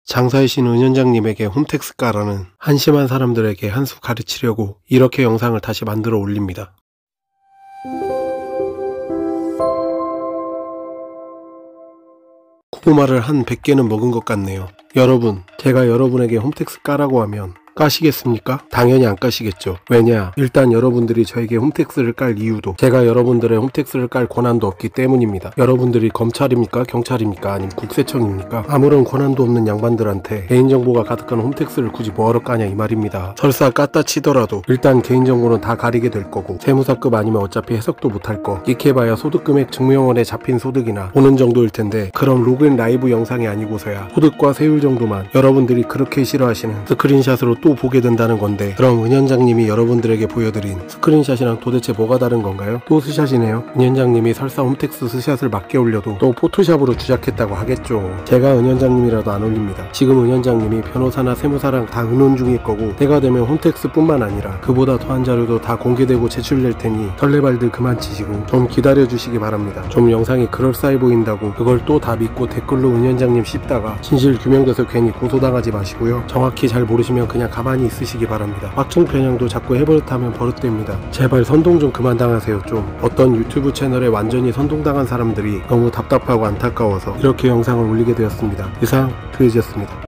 장사의 신 은현장님에게 홈택스 까라는 한심한 사람들에게 한 수 가르치려고 이렇게 영상을 다시 만들어 올립니다. 고구마를 한 100개는 먹은 것 같네요. 여러분, 제가 여러분에게 홈택스 까라고 하면 까시겠습니까? 당연히 안 까시겠죠. 왜냐? 일단 여러분들이 저에게 홈택스를 깔 이유도 제가 여러분들의 홈택스를 깔 권한도 없기 때문입니다. 여러분들이 검찰입니까? 경찰입니까? 아니면 국세청입니까? 아무런 권한도 없는 양반들한테 개인정보가 가득한 홈택스를 굳이 뭐하러 까냐 이 말입니다. 설사 깠다 치더라도 일단 개인정보는 다 가리게 될 거고 세무사급 아니면 어차피 해석도 못할 거, 익혀봐야 소득금액 증명원에 잡힌 소득이나 보는 정도일 텐데 그럼 로그인 라이브 영상이 아니고서야 소득과 세율 정도만 여러분들이 그렇게 싫어하시는 스크린샷으로 또 보게 된다는 건데, 그럼 은현장님이 여러분들에게 보여드린 스크린샷이랑 도대체 뭐가 다른 건가요? 또 스샷이네요. 은현장님이 설사 홈택스 스샷을 맞게 올려도 또 포토샵으로 주작했다고 하겠죠. 제가 은현장님이라도 안 올립니다. 지금 은현장님이 변호사나 세무사랑 다 의논 중일 거고 때가 되면 홈택스 뿐만 아니라 그보다 더한 자료도 다 공개되고 제출될 테니 설레발들 그만 치시고 좀 기다려 주시기 바랍니다. 좀 영상이 그럴싸해 보인다고 그걸 또 다 믿고 댓글로 은현장님 씹다가 진실 규명돼서 괜히 고소당하지 마시고요. 정확히 잘 모르시면 그냥 가만히 있으시기 바랍니다. 확증 편향도 자꾸 해버릇하면 버릇됩니다. 제발 선동 좀 그만 당하세요. 좀 어떤 유튜브 채널에 완전히 선동당한 사람들이 너무 답답하고 안타까워서 이렇게 영상을 올리게 되었습니다. 이상 트위즈였습니다.